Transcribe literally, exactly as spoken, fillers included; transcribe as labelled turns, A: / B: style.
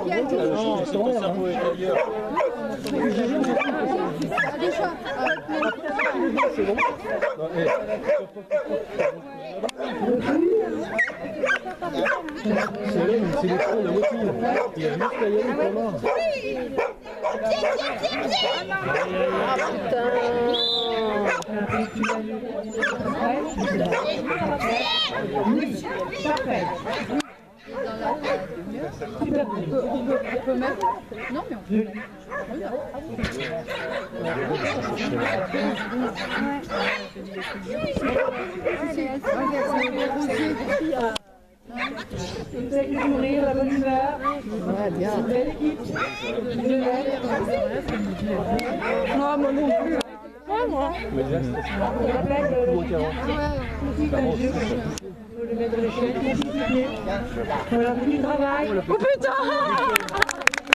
A: Non, ton cerveau est ailleurs. C'est bon. C'est le fond de la moitié. Il y a juste à y aller pour moi.
B: Parfait. On peut, on peut mettre. Non, mais on peut.
C: Nourrir la bonne humeur.
B: Ouais, bien.
C: Belle équipe.
B: Non, moi non plus. Ouais, moi.
C: On rappelle le maître de chaîne. Voilà, du travail.
B: Oh putain!